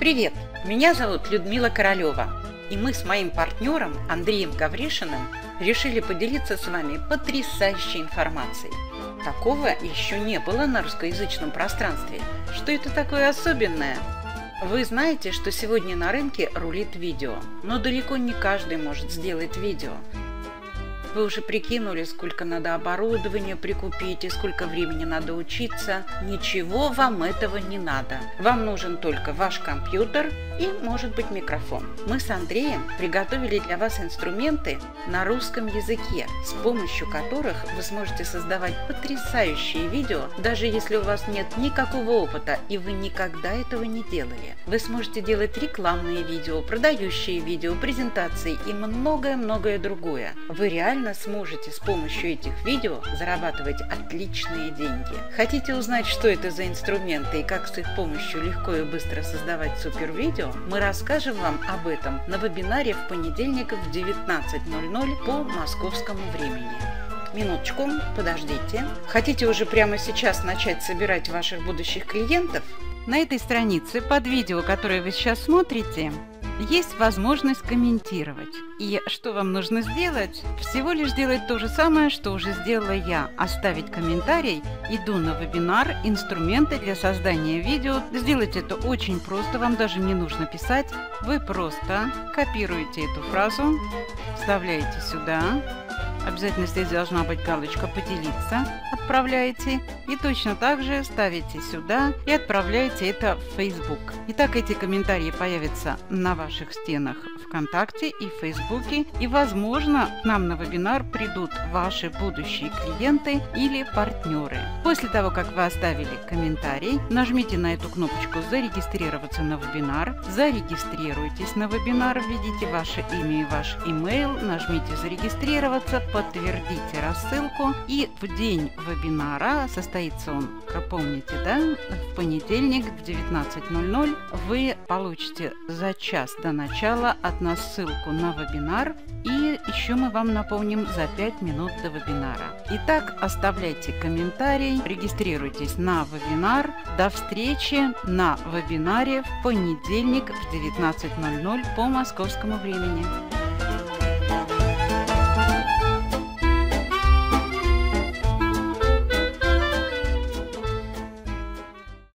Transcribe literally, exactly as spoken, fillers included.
Привет! Меня зовут Людмила Королева, и мы с моим партнером Андреем Гавришиным решили поделиться с вами потрясающей информацией. Такого еще не было на русскоязычном пространстве. Что это такое особенное? Вы знаете, что сегодня на рынке рулит видео, но далеко не каждый может сделать видео. Вы уже прикинули, сколько надо оборудования прикупить и сколько времени надо учиться. Ничего вам этого не надо. Вам нужен только ваш компьютер и, может быть, микрофон. Мы с Андреем приготовили для вас инструменты на русском языке, с помощью которых вы сможете создавать потрясающие видео, даже если у вас нет никакого опыта и вы никогда этого не делали. Вы сможете делать рекламные видео, продающие видео, презентации и многое-многое другое. Вы реально сможете с помощью этих видео зарабатывать отличные деньги. Хотите узнать, что это за инструменты и как с их помощью легко и быстро создавать супервидео? Мы расскажем вам об этом на вебинаре в понедельник в девятнадцать ноль ноль по московскому времени. Минуточку, подождите. Хотите уже прямо сейчас начать собирать ваших будущих клиентов? На этой странице под видео, которое вы сейчас смотрите, есть возможность комментировать. И что вам нужно сделать? Всего лишь сделать то же самое, что уже сделала я. Оставить комментарий. Иду на вебинар «Инструменты для создания видео». Сделать это очень просто, вам даже не нужно писать. Вы просто копируете эту фразу, вставляете сюда. Обязательно здесь должна быть галочка «Поделиться», отправляете, и точно так же ставите сюда и отправляете это в Facebook. Итак, эти комментарии появятся на ваших стенах ВКонтакте и в Фейсбуке, и, возможно, к нам на вебинар придут ваши будущие клиенты или партнеры. После того, как вы оставили комментарий, нажмите на эту кнопочку «Зарегистрироваться на вебинар», зарегистрируйтесь на вебинар, введите ваше имя и ваш имейл, нажмите «Зарегистрироваться», подтвердите рассылку, и в день вебинара, состоится он, как помните, да, в понедельник в девятнадцать ноль ноль, вы получите за час до начала от нас ссылку на вебинар, и еще мы вам напомним за пять минут до вебинара. Итак, оставляйте комментарий, регистрируйтесь на вебинар. До встречи на вебинаре в понедельник в девятнадцать ноль ноль по московскому времени.